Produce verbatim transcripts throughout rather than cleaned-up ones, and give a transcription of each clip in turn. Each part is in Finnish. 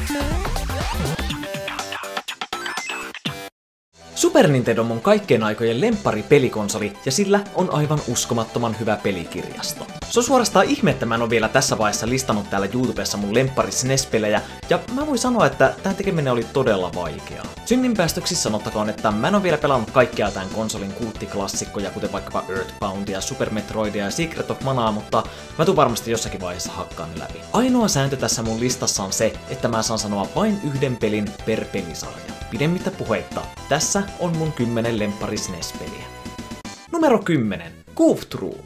Super Nintendo on mun kaikkien aikojen lemppari pelikonsoli ja sillä on aivan uskomattoman hyvä pelikirjasto. Se on suorastaan ihme, että mä en ole vielä tässä vaiheessa listannut täällä YouTubessa mun lemppari S N E S-pelejä, ja mä voin sanoa, että tämän tekeminen oli todella vaikeaa. Synninpäästöksi sanottakoon, että mä en ole vielä pelannut kaikkia tämän konsolin kulttiklassikkoja, kuten vaikkapa Earthboundia, Super Metroidia ja Secret of Manaa, mutta mä tuun varmasti jossakin vaiheessa hakkaan ne läpi. Ainoa sääntö tässä mun listassa on se, että mä saan sanoa vain yhden pelin per pelisarja. Pidemmittä puheitta, tässä on mun kymmenen lemppari S N E S-peliä. Numero kymmenen. Goof Troop.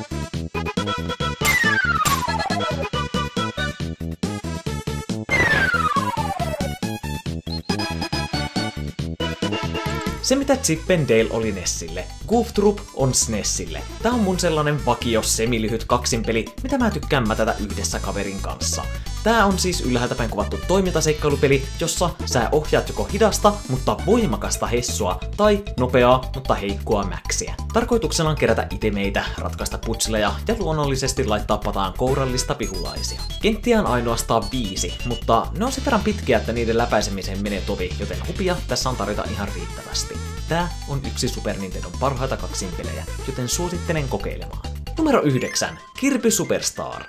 Se mitä Chip and Dale oli Nessille, Goof Troop on S N E Sille. Tää on mun sellainen vakio semilyhyt kaksinpeli, mitä mä tykkään mätätä yhdessä kaverin kanssa. Tää on siis ylhäältä päin kuvattu toimintaseikkailupeli, jossa sä ohjaat joko hidasta, mutta voimakasta hessua, tai nopeaa, mutta heikkoa mäksiä. Tarkoituksena on kerätä itemeitä, ratkaista putseleja ja luonnollisesti laittaa pataan kourallista vihulaisia. Kenttiä on ainoastaan viisi, mutta ne on sen verran pitkiä, että niiden läpäisemiseen menee tovi, joten hupia tässä on tarjota ihan riittävästi. Tää on yksi Super Nintendon parhaita kaksinpelejä, joten suosittelen kokeilemaan. Numero yhdeksän. Kirby Superstar.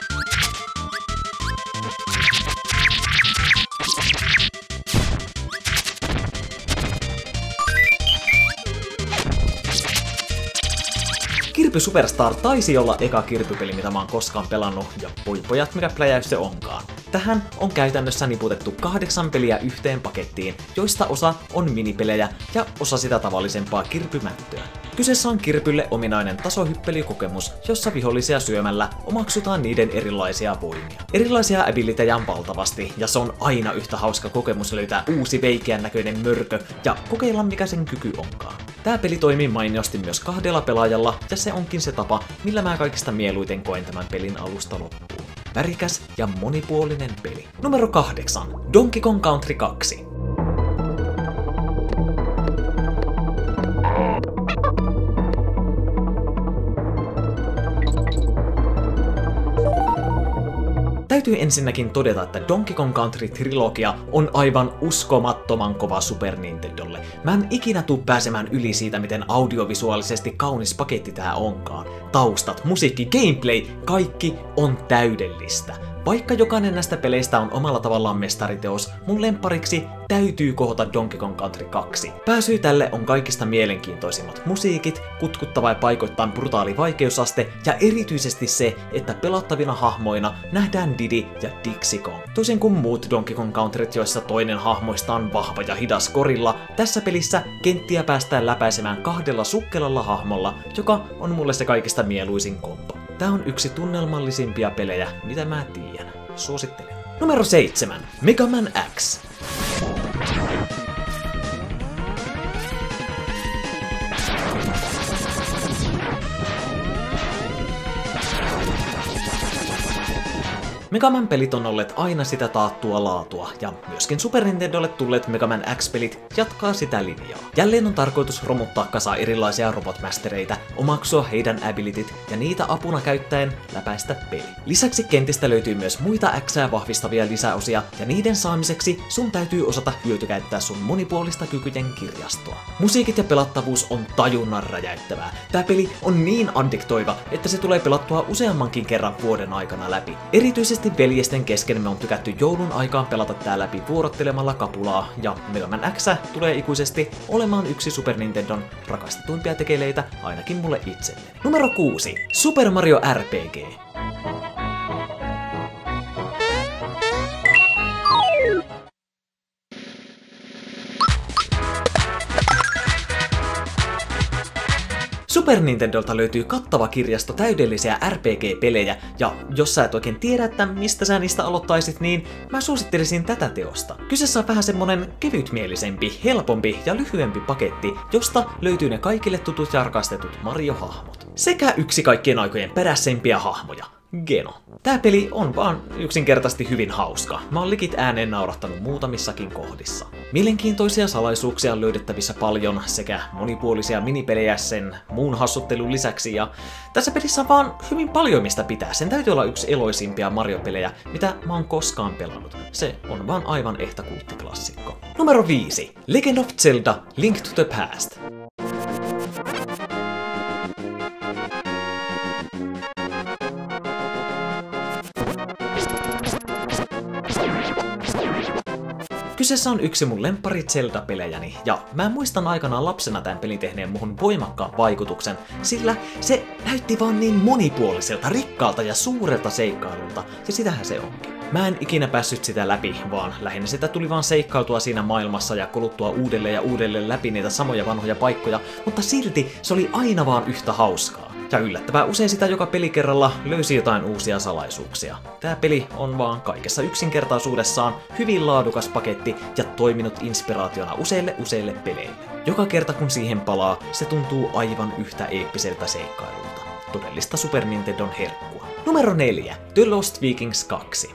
Kirby Superstar taisi olla eka Kirby-peli, mitä mä oon koskaan pelannut, ja voi pojat, mikä pläjäys se onkaan. Tähän on käytännössä niputettu kahdeksan peliä yhteen pakettiin, joista osa on minipelejä ja osa sitä tavallisempaa Kirby-mättöä. Kyseessä on Kirbylle ominainen tasohyppelykokemus, jossa vihollisia syömällä omaksutaan niiden erilaisia voimia. Erilaisia abilityjä on valtavasti, ja se on aina yhtä hauska kokemus löytää uusi veikeän näköinen mörkö ja kokeilla mikä sen kyky onkaan. Tää peli toimii mainiosti myös kahdella pelaajalla, ja se onkin se tapa, millä mä kaikista mieluiten koen tämän pelin alusta loppuun. Värikäs ja monipuolinen peli. Numero kahdeksan. Donkey Kong Country kaksi. Täytyy ensinnäkin todeta, että Donkey Kong Country-trilogia on aivan uskomattoman kova Super Nintendolle. Mä en ikinä tuu pääsemään yli siitä, miten audiovisuaalisesti kaunis paketti tää onkaan. Taustat, musiikki, gameplay, kaikki on täydellistä. Vaikka jokainen näistä peleistä on omalla tavallaan mestariteos, mun lemppariksi täytyy kohota Donkey Kong Country kaksi. Pääsyy tälle on kaikista mielenkiintoisimmat musiikit, kutkuttava ja paikoittain brutaali vaikeusaste ja erityisesti se, että pelattavina hahmoina nähdään Diddy ja Dixie Kong. Toisin kuin muut Donkey Kong Countryt, joissa toinen hahmoista on vahva ja hidas gorilla, tässä pelissä kenttiä päästään läpäisemään kahdella sukkelalla hahmolla, joka on mulle se kaikista mieluisin kombo. Tää on yksi tunnelmallisimpia pelejä, mitä mä tiedän. Suosittelen. Numero seitsemän. Mega Man X. Mega Man-pelit on olleet aina sitä taattua laatua, ja myöskin Super Nintendolle tulleet Mega Man X-pelit jatkaa sitä linjaa. Jälleen on tarkoitus romuttaa kasa erilaisia robotmastereita, omaksua heidän abilityt ja niitä apuna käyttäen läpäistä peli. Lisäksi kentistä löytyy myös muita Xää vahvistavia lisäosia, ja niiden saamiseksi sun täytyy osata hyötykäyttää sun monipuolista kykyjen kirjastoa. Musiikit ja pelattavuus on tajunnan räjäyttävää. Tää peli on niin addiktoiva, että se tulee pelattua useammankin kerran vuoden aikana läpi. Erityisesti veljesten kesken me on tykätty joulun aikaan pelata tää läpi vuorottelemalla kapulaa, ja Mega Man X tulee ikuisesti olemaan yksi Super Nintendon rakastetuimpia tekeleitä, ainakin mulle itselle. Numero kuusi. Super Mario R P G. Super Nintendolta löytyy kattava kirjasto täydellisiä R P G-pelejä, ja jos sä et oikein tiedä, että mistä sä niistä aloittaisit, niin mä suosittelisin tätä teosta. Kyseessä on vähän semmonen kevytmielisempi, helpompi ja lyhyempi paketti, josta löytyy ne kaikille tutut ja rakastetut Mario-hahmot. Sekä yksi kaikkien aikojen peräisempiä hahmoja. Geno. Tää peli on vaan yksinkertaisesti hyvin hauska. Mä oon likit ääneen naurahtanut muutamissakin kohdissa. Mielenkiintoisia salaisuuksia on löydettävissä paljon sekä monipuolisia minipelejä sen muun hassuttelun lisäksi, ja tässä pelissä on vaan hyvin paljon mistä pitää. Sen täytyy olla yksi eloisimpia Mario-pelejä, mitä mä oon koskaan pelannut. Se on vaan aivan ehtä kulttiklassikko. Numero viisi. Legend of Zelda: Link to the Past. Kyseessä on yksi mun lemppari Zelda-pelejäni, ja mä muistan aikanaan lapsena tämän pelin tehneen muhun voimakkaan vaikutuksen, sillä se näytti vaan niin monipuoliselta, rikkaalta ja suurelta seikkailulta, ja sitähän se onkin. Mä en ikinä päässyt sitä läpi, vaan lähinnä sitä tuli vaan seikkailtua siinä maailmassa ja kuluttua uudelleen ja uudelleen läpi niitä samoja vanhoja paikkoja, mutta silti se oli aina vaan yhtä hauskaa. Ja yllättävää usein sitä joka pelikerralla löysi jotain uusia salaisuuksia. Tää peli on vaan kaikessa yksinkertaisuudessaan hyvin laadukas paketti ja toiminut inspiraationa useille useille peleille. Joka kerta kun siihen palaa, se tuntuu aivan yhtä eeppiseltä seikkailulta. Todellista Super Nintendon herkkua. Numero neljä. The Lost Vikings kaksi.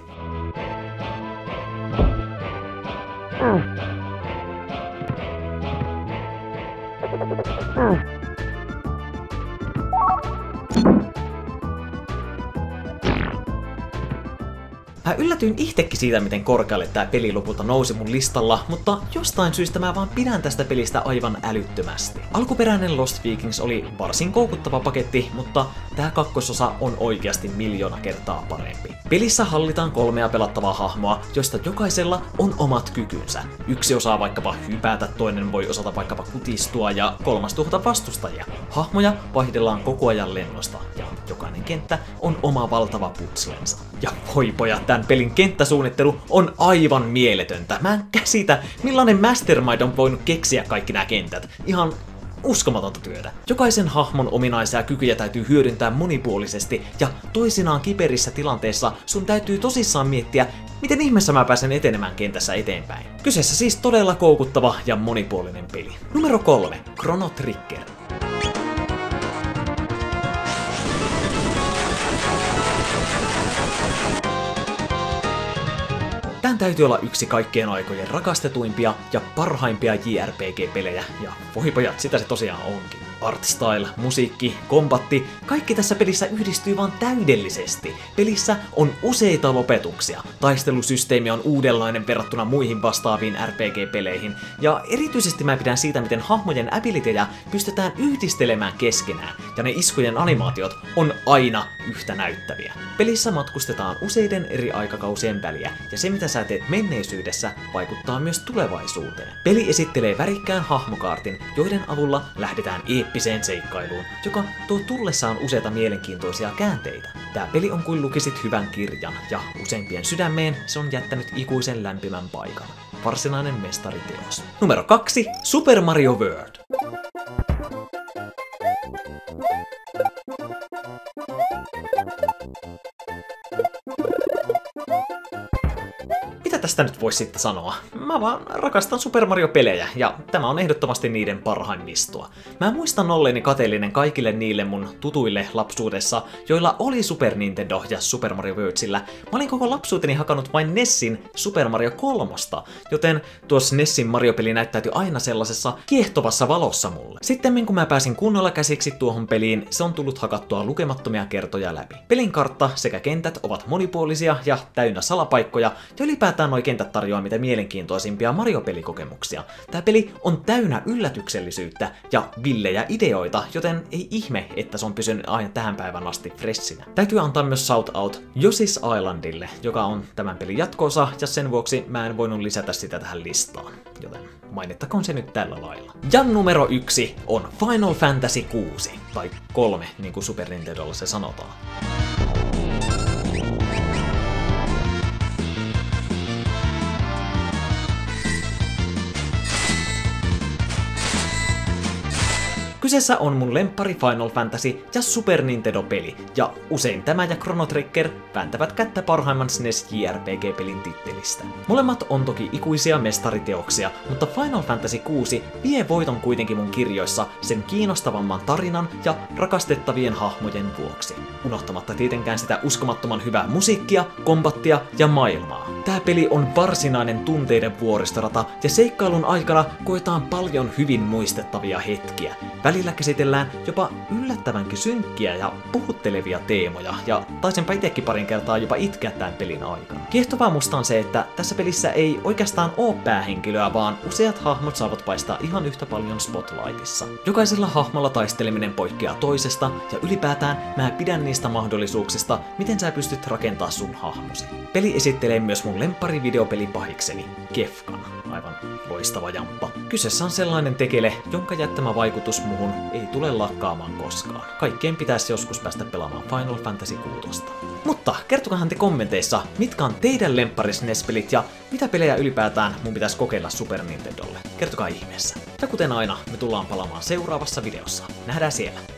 Mä yllätyin itsekin siitä, miten korkealle tää peli lopulta nousi mun listalla, mutta jostain syystä mä vaan pidän tästä pelistä aivan älyttömästi. Alkuperäinen Lost Vikings oli varsin koukuttava paketti, mutta tää kakkososa on oikeasti miljoona kertaa parempi. Pelissä hallitaan kolmea pelattavaa hahmoa, joista jokaisella on omat kykynsä. Yksi osaa vaikkapa hypätä, toinen voi osata vaikkapa kutistua ja kolmas tuhota vastustajia. Hahmoja vaihdellaan koko ajan lennosta ja jokainen kenttä on oma valtava putslensa. Ja voi pojat, tämän pelin kenttäsuunnittelu on aivan mieletöntä. Mä en käsitä, millainen mastermind on voinut keksiä kaikki nämä kentät. Ihan uskomatonta työtä. Jokaisen hahmon ominaisia kykyjä täytyy hyödyntää monipuolisesti, ja toisinaan kiperissä tilanteessa sun täytyy tosissaan miettiä, miten ihmeessä mä pääsen etenemään kentässä eteenpäin. Kyseessä siis todella koukuttava ja monipuolinen peli. Numero kolme. Chrono Trigger. Tän täytyy olla yksi kaikkien aikojen rakastetuimpia ja parhaimpia J R P G-pelejä, ja voi pojat, sitä se tosiaan onkin. Artstyle, musiikki, kombatti, kaikki tässä pelissä yhdistyy vaan täydellisesti. Pelissä on useita lopetuksia, taistelusysteemi on uudenlainen verrattuna muihin vastaaviin R P G-peleihin, ja erityisesti mä pidän siitä, miten hahmojen abilityjä pystytään yhdistelemään keskenään, ja ne iskujen animaatiot on aina yhtä näyttäviä. Pelissä matkustetaan useiden eri aikakausien väliä, ja se mitä sä teet menneisyydessä vaikuttaa myös tulevaisuuteen. Peli esittelee värikkään hahmokaartin, joiden avulla lähdetään eeppiseen seikkailuun, joka tuo tullessaan useita mielenkiintoisia käänteitä. Tää peli on kuin lukisit hyvän kirjan, ja useimpien sydämeen se on jättänyt ikuisen lämpimän paikan. Varsinainen mestariteos. Numero kaksi. Super Mario World. Mitä tästä nyt voisi sitten sanoa? Mä vaan rakastan Super Mario-pelejä, ja tämä on ehdottomasti niiden parhaimmistoa. Mä muistan olleeni kateellinen kaikille niille mun tutuille lapsuudessa, joilla oli Super Nintendo ja Super Mario World, sillä mä olin koko lapsuuteni hakannut vain Nessin Super Mario kolmosta, joten tuossa Nessin Mario-peli näyttäytyi aina sellaisessa kiehtovassa valossa mulle. Sitten kun mä pääsin kunnolla käsiksi tuohon peliin, se on tullut hakattua lukemattomia kertoja läpi. Pelin kartta sekä kentät ovat monipuolisia ja täynnä salapaikkoja, ja ylipäätään noi kentät tarjoaa mitä mielenkiintoisimpia Mario-pelikokemuksia. Tää peli on täynnä yllätyksellisyyttä ja villejä ideoita, joten ei ihme, että se on pysynyt aina tähän päivän asti freshinä. Täytyy antaa myös shout-out Yoshi's Islandille, joka on tämän pelin jatko-osa, ja sen vuoksi mä en voinut lisätä sitä tähän listaan, joten mainittakoon se nyt tällä lailla. Ja numero yksi on Final Fantasy kuusi, tai kolme, niin kuin Super Nintendolla se sanotaan. Kyseessä on mun lemppari Final Fantasy ja Super Nintendo-peli, ja usein tämä ja Chrono Trigger vääntävät kättä parhaimman S N E S J R P G-pelin tittelistä. Molemmat on toki ikuisia mestariteoksia, mutta Final Fantasy kuusi vie voiton kuitenkin mun kirjoissa sen kiinnostavamman tarinan ja rakastettavien hahmojen vuoksi. Unohtamatta tietenkään sitä uskomattoman hyvää musiikkia, kombattia ja maailmaa. Tää peli on varsinainen tunteiden vuoristorata, ja seikkailun aikana koetaan paljon hyvin muistettavia hetkiä. Välillä käsitellään jopa yllättävänkin synkkiä ja puhuttelevia teemoja, ja taisenpä itekin parin kertaa jopa itkeä tämän pelin aikana. Kiehtovaa musta on se, että tässä pelissä ei oikeastaan oo päähenkilöä, vaan useat hahmot saavat paistaa ihan yhtä paljon spotlightissa. Jokaisella hahmolla taisteleminen poikkeaa toisesta, ja ylipäätään mä pidän niistä mahdollisuuksista, miten sä pystyt rakentaa sun hahmosi. Peli esittelee myös mun lemppari videopelipahikseni, Kefkan. Aivan loistava jamppa. Kyseessä on sellainen tekele, jonka jättämä vaikutus muhun ei tule lakkaamaan koskaan. Kaikkien pitäisi joskus päästä pelaamaan Final Fantasy kuusi. Mutta kertokahan te kommenteissa, mitkä on teidän lemppari S N E S-pelit ja mitä pelejä ylipäätään mun pitäisi kokeilla Super Nintendolle. Kertokaa ihmeessä. Ja kuten aina, me tullaan palaamaan seuraavassa videossa. Nähdään siellä.